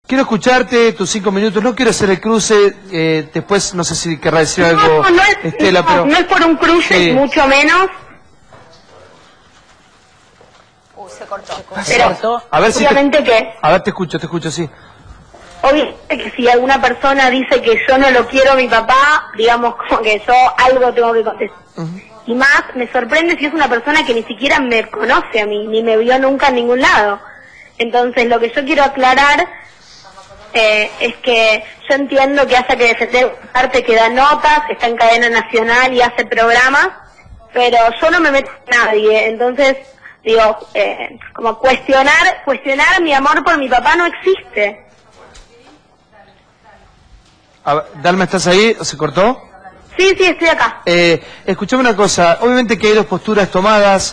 Quiero escucharte, tus 5 minutos, no quiero hacer el cruce, después no sé si querrá decir algo, no Estela, pero... No es por un cruce, sí. Mucho menos. Se cortó. Pero, a ver si obviamente que... A ver, te escucho, sí. Obviamente que si alguna persona dice que yo no lo quiero a mi papá, digamos como que yo algo tengo que contestar. Y más, me sorprende si es una persona que ni siquiera me conoce a mí, ni me vio nunca en ningún lado. Entonces, lo que yo quiero aclarar es que yo entiendo que haya que defender parte que da notas, está en cadena nacional y hace programas, pero yo no me meto en nadie. Entonces, digo, como cuestionar mi amor por mi papá no existe. A ver, Dalma, ¿estás ahí? ¿O se cortó? Sí, estoy acá. Escuchame una cosa, obviamente que hay 2 posturas tomadas.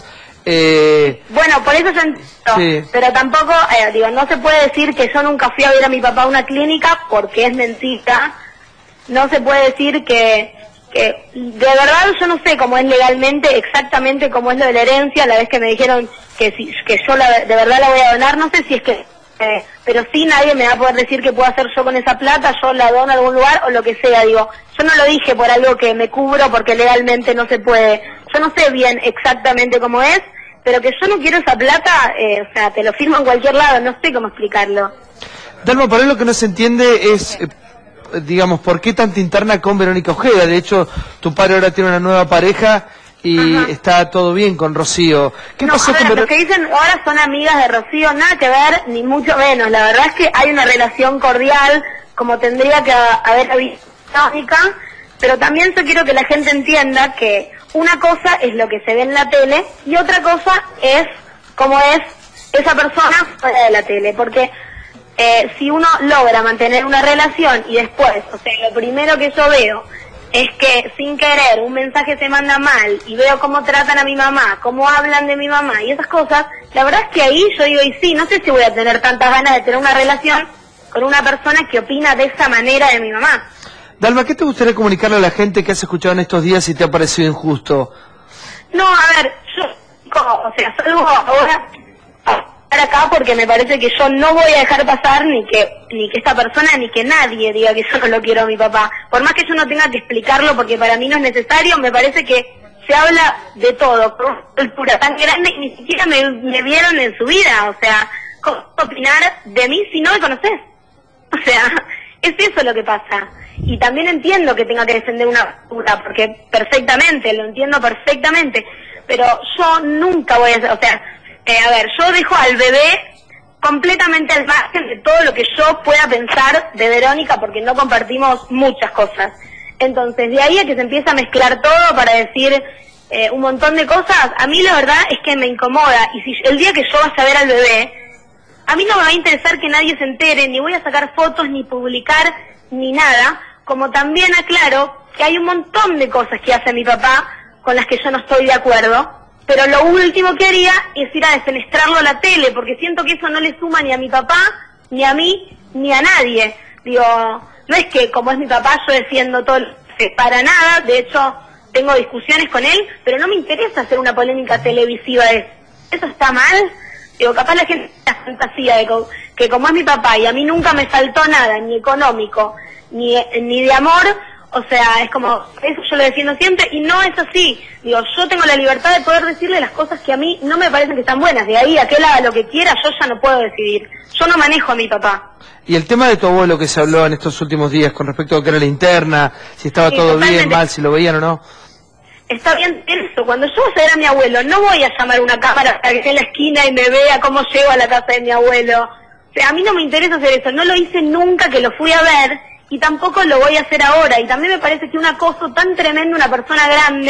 Bueno, por eso yo entiendo, sí. Pero tampoco, digo, no se puede decir que yo nunca fui a ver a mi papá a una clínica porque es mentira. No se puede decir que de verdad yo no sé cómo es legalmente, exactamente cómo es lo de la herencia, la vez que me dijeron que yo de verdad la voy a donar, no sé si es que... pero sí nadie me va a poder decir qué puedo hacer yo con esa plata, yo la dono a algún lugar o lo que sea, digo, yo no lo dije por algo que me cubro porque legalmente no se puede, yo no sé bien exactamente cómo es, pero que yo no quiero esa plata, o sea, te lo firmo en cualquier lado, no sé cómo explicarlo. Dalma, por ahí lo que no se entiende es, digamos, ¿por qué tanta interna con Verónica Ojeda? De hecho, tu padre ahora tiene una nueva pareja y está todo bien con Rocío. ¿Qué pasó con los que dicen ahora son amigas de Rocío, nada que ver, ni mucho menos. La verdad es que hay una relación cordial, como tendría que haber habido Verónica, pero también yo quiero que la gente entienda que una cosa es lo que se ve en la tele y otra cosa es cómo es esa persona fuera de la tele, porque si uno logra mantener una relación y después, o sea, lo primero que yo veo es que sin querer un mensaje se manda mal y veo cómo tratan a mi mamá, cómo hablan de mi mamá y esas cosas, la verdad es que ahí yo digo, y sí, no sé si voy a tener tantas ganas de tener una relación con una persona que opina de esa manera de mi mamá. Dalma, ¿qué te gustaría comunicarle a la gente que has escuchado en estos días y te ha parecido injusto? No, a ver, yo, o sea, salgo ahora acá porque me parece que yo no voy a dejar pasar ni que esta persona ni que nadie diga que yo no lo quiero a mi papá. Por más que yo no tenga que explicarlo porque para mí no es necesario, me parece que se habla de todo, con una cultura tan grande y ni siquiera me vieron en su vida. O sea, ¿cómo opinar de mí si no me conoces? O sea, es eso lo que pasa. Y también entiendo que tenga que defender una cultura, porque perfectamente, lo entiendo perfectamente, pero yo nunca voy a hacer, o sea, a ver, yo dejo al bebé completamente al margen de todo lo que yo pueda pensar de Verónica, porque no compartimos muchas cosas. Entonces, de ahí a que se empieza a mezclar todo para decir un montón de cosas, a mí la verdad es que me incomoda. Y si el día que yo vaya a ver al bebé, a mí no me va a interesar que nadie se entere, ni voy a sacar fotos, ni publicar, ni nada. Como también aclaro que hay un montón de cosas que hace mi papá con las que yo no estoy de acuerdo. Pero lo último que haría es ir a defenestrarlo a la tele, porque siento que eso no le suma ni a mi papá, ni a mí, ni a nadie. Digo, no es que como es mi papá yo defiendo todo, para nada, de hecho tengo discusiones con él, pero no me interesa hacer una polémica televisiva de eso. ¿Eso está mal? Digo, capaz la gente tiene la fantasía de que como es mi papá y a mí nunca me faltó nada, ni económico, ni de amor. O sea, es como, eso yo lo defiendo siempre y no es así. Digo, yo tengo la libertad de poder decirle las cosas que a mí no me parecen que están buenas. De ahí a que él haga lo que quiera, yo ya no puedo decidir. Yo no manejo a mi papá. Y el tema de tu abuelo que se habló en estos últimos días con respecto a lo que era la interna, si estaba todo totalmente bien, mal, si lo veían o no. Está bien eso. Cuando yo vaya a ver a mi abuelo, no voy a llamar una cámara para que esté en la esquina y me vea cómo llego a la casa de mi abuelo. O sea, a mí no me interesa hacer eso. No lo hice nunca que lo fui a ver. Y tampoco lo voy a hacer ahora. Y también me parece que un acoso tan tremendo una persona grande,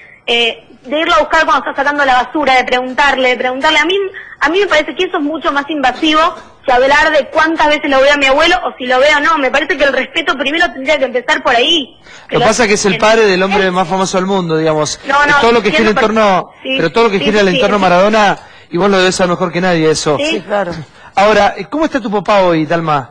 de irlo a buscar cuando está sacando la basura, de preguntarle, a mí me parece que eso es mucho más invasivo que hablar de cuántas veces lo veo a mi abuelo o si lo veo o no. Me parece que el respeto primero tendría que empezar por ahí. Lo que pasa es que es el padre del hombre más famoso del mundo, digamos. No, todo lo que gira en torno, sí, pero todo lo que gira en el entorno Maradona, y vos lo debes saber mejor que nadie eso. Sí, claro. Ahora, ¿cómo está tu papá hoy, Dalma?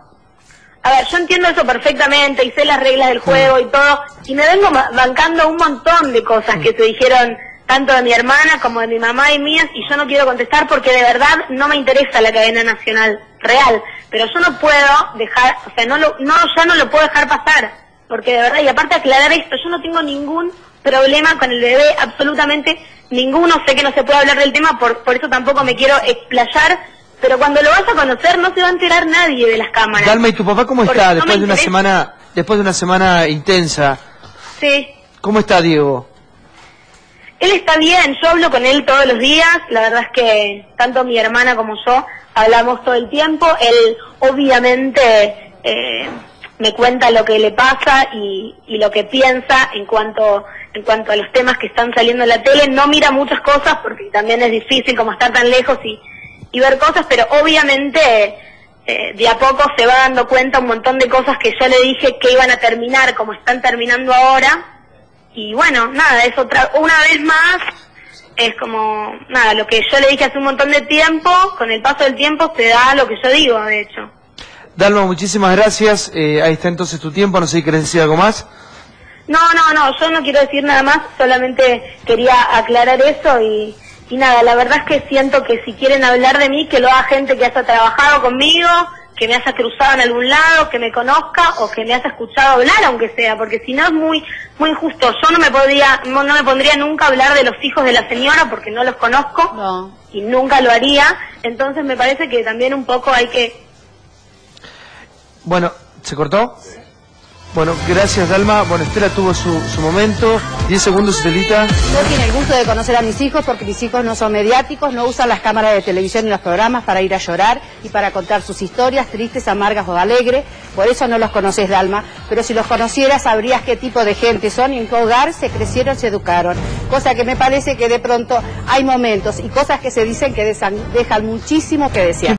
A ver, yo entiendo eso perfectamente y sé las reglas del juego y todo, y me vengo bancando un montón de cosas que se dijeron tanto de mi hermana como de mi mamá y mías, y yo no quiero contestar porque de verdad no me interesa la cadena nacional real, pero yo no puedo dejar, o sea, ya no lo puedo dejar pasar, porque de verdad, y aparte aclarar esto, yo no tengo ningún problema con el bebé, absolutamente ninguno, sé que no se puede hablar del tema, por eso tampoco me quiero explayar, pero cuando lo vas a conocer no se va a enterar nadie de las cámaras. Dalma, ¿y tu papá cómo está después de una semana intensa? Sí. ¿Cómo está Diego? Él está bien, yo hablo con él todos los días, la verdad es que tanto mi hermana como yo hablamos todo el tiempo, él obviamente me cuenta lo que le pasa y lo que piensa en cuanto a los temas que están saliendo en la tele, no mira muchas cosas porque también es difícil como estar tan lejos y ver cosas, pero obviamente de a poco se va dando cuenta un montón de cosas que yo le dije que iban a terminar como están terminando ahora. Y bueno, nada, es una vez más, es como, nada, lo que yo le dije hace un montón de tiempo, con el paso del tiempo se da lo que yo digo, de hecho. Dalma, muchísimas gracias, ahí está entonces tu tiempo, no sé si querés decir algo más. No, yo no quiero decir nada más, solamente quería aclarar eso y nada, la verdad es que siento que si quieren hablar de mí, que lo haga gente que haya trabajado conmigo, que me haya cruzado en algún lado, que me conozca o que me haya escuchado hablar, aunque sea, porque si no es muy injusto. Yo no me pondría nunca a hablar de los hijos de la señora porque no los conozco y nunca lo haría, entonces me parece que también un poco hay que... Bueno, ¿se cortó? Bueno, gracias Dalma. Bueno, Estela tuvo su momento. 10 segundos, Estelita. No tiene el gusto de conocer a mis hijos porque mis hijos no son mediáticos, no usan las cámaras de televisión y los programas para ir a llorar y para contar sus historias, tristes, amargas o alegres. Por eso no los conoces, Dalma. Pero si los conocieras sabrías qué tipo de gente son y en qué hogar se crecieron, se educaron. Cosa que me parece que de pronto hay momentos y cosas que se dicen que dejan muchísimo que desear.